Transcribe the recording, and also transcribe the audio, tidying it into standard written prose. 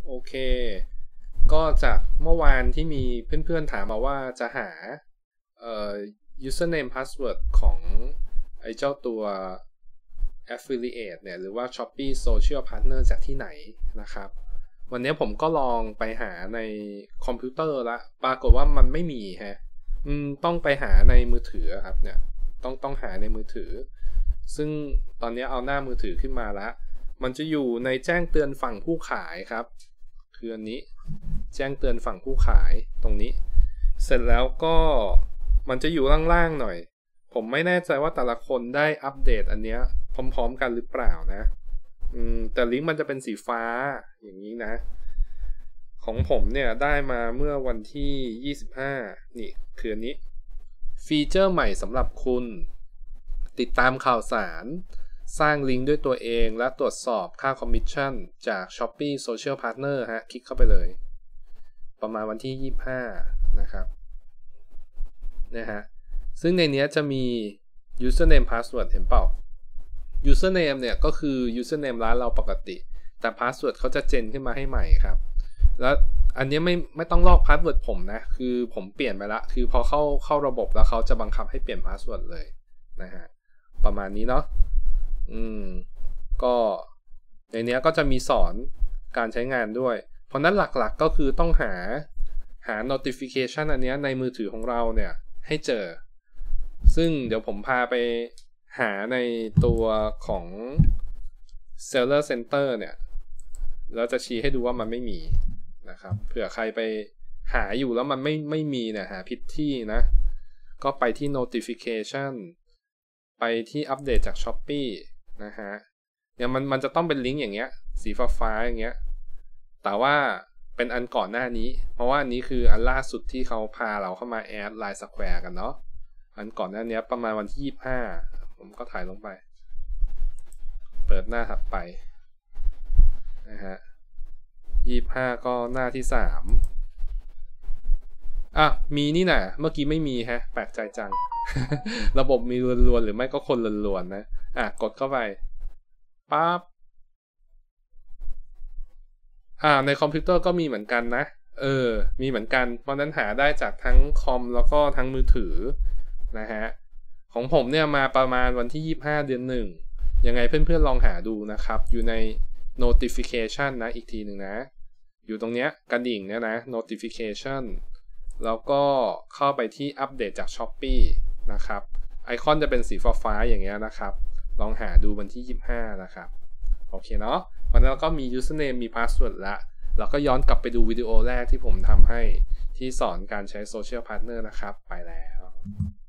โอเคก็จากเมื่อวานที่มีเพื่อนๆถามมาว่าจะหาusername password ของไอ้เจ้าตัว affiliate เนี่ยหรือว่า Shopee Social Partner จากที่ไหนนะครับวันนี้ผมก็ลองไปหาในคอมพิวเตอร์ละปรากฏว่ามันไม่มีฮะต้องไปหาในมือถือครับเนี่ยต้องหาในมือถือซึ่งตอนนี้เอาหน้ามือถือขึ้นมาแล้วมันจะอยู่ในแจ้งเตือนฝั่งผู้ขายครับคืออันนี้แจ้งเตือนฝั่งผู้ขายตรงนี้เสร็จแล้วก็มันจะอยู่ล่างๆหน่อยผมไม่แน่ใจว่าแต่ละคนได้อัปเดตอันเนี้ยพร้อมๆกันหรือเปล่านะแต่ลิงก์มันจะเป็นสีฟ้าอย่างนี้นะของผมเนี่ยได้มาเมื่อวันที่25นี่คืออันนี้ฟีเจอร์ใหม่สำหรับคุณติดตามข่าวสารสร้างลิงก์ด้วยตัวเองและตรวจสอบค่าคอมมิชชั่นจาก Shopee Social Partner ฮะคลิกเข้าไปเลยประมาณวันที่25นะครับนะฮะซึ่งในนี้จะมี username password เห็นเปล่า username เนี่ยก็คือ username ร้านเราปกติแต่ password เขาจะเจนขึ้นมาให้ใหม่ครับแล้วอันนี้ไม่ต้องลอก password ผมนะคือผมเปลี่ยนไปละคือพอเข้าระบบแล้วเขาจะบังคับให้เปลี่ยน password เลยนะฮะประมาณนี้เนาะก็ในนี้ก็จะมีสอนการใช้งานด้วยเพราะนั้นหลักๆก็คือต้องหา notification อันนี้ในมือถือของเราเนี่ยให้เจอซึ่งเดี๋ยวผมพาไปหาในตัวของ Seller Center เนี่ยแล้วจะชี้ให้ดูว่ามันไม่มีนะครับเผื่อใครไปหาอยู่แล้วมันไม่มีเนี่ยหาผิดที่นะก็ไปที่ notification ไปที่อัปเดตจาก Shopee นะฮะเนี่ยมันจะต้องเป็นลิงก์อย่างเงี้ยสีฟ้าๆอย่างเงี้ยแต่ว่าเป็นอันก่อนหน้านี้เพราะว่าอันนี้คืออันล่าสุดที่เขาพาเราเข้ามาแอด Line Square กันเนาะอันก่อนหน้านี้ประมาณวันที่25ผมก็ถ่ายลงไปเปิดหน้าถัดไปนะฮะ25ก็หน้าที่3มีนี่น่ะเมื่อกี้ไม่มีฮะแปลกใจจัง ระบบมีล้วนๆหรือไม่ก็คนล้วนๆนะกดเข้าไปปั๊บในคอมพิวเตอร์ก็มีเหมือนกันนะมีเหมือนกันเพราะนั้นหาได้จากทั้งคอมแล้วก็ทั้งมือถือนะฮะของผมเนี่ยมาประมาณวันที่25เดือน1ยังไงเพื่อนๆลองหาดูนะครับอยู่ใน notification นะอีกทีหนึ่งนะอยู่ตรงเนี้ยกระดิ่งเนี่ยนะ notification แล้วก็เข้าไปที่อัปเดตจาก Shopee นะครับไอคอนจะเป็นสีฟ้าๆอย่างเงี้ยนะครับลองหาดูวันที่25นะครับโอเคเนาะวันนั้นเราก็มี username มี password ละเราก็ย้อนกลับไปดูวิดีโอแรกที่ผมทำให้ที่สอนการใช้ social partner นะครับไปแล้ว